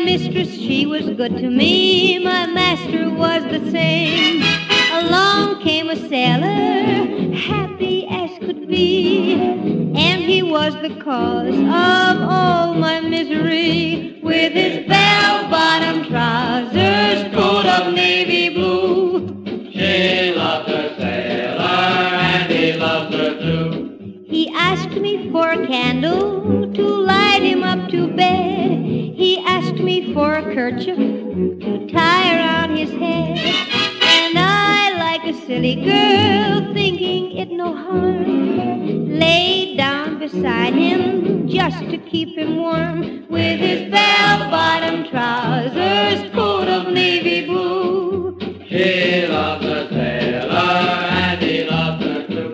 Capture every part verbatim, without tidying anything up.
mistress, she was good to me. My master was the same. Along came a sailor, happy as could be, and he was the cause of all my misery. With his bell-bottom trousers, coat of navy blue, she loved her sailor and he loved her too. he asked me for a candle to light him up to bed. He asked me for a kerchief to tie around his head. And I, like a silly girl, thinking it no harm, laid down beside him just to keep him warm. With his bell-bottom trousers, coat of navy blue, she loved her sailor and he loved her too.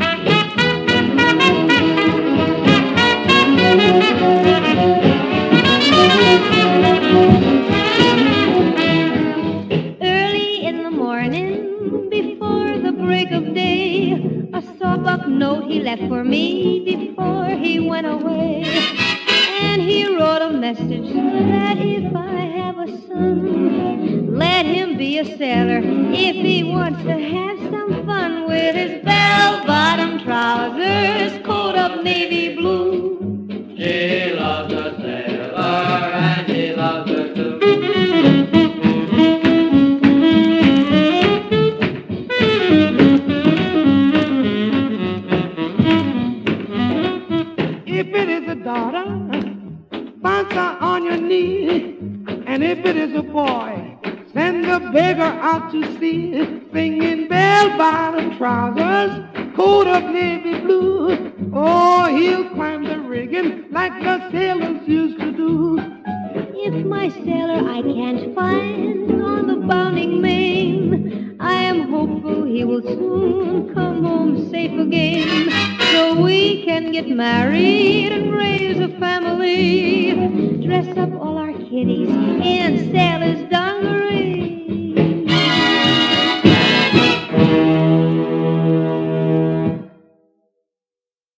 Early in the morning, before the break of day, a sawbuck note he left for me before he went away. And he wrote a message that if I have a son, let him be a sailor if he wants to have some fun. With his bell-bottom trousers, coat of navy blue, she loved her sailor and he loved her too. If it is a daughter, bounce her on your knee. And if it is a boy, send the beggar out to sea, singing bell-bottom trousers, coat of navy blue. Oh, he'll climb the rigging like the sailors used to do. if my sailor I can't find on the bounding main, I am hopeful he will soon come home safe again, so we can get married and raise a family, dress up all our kiddies in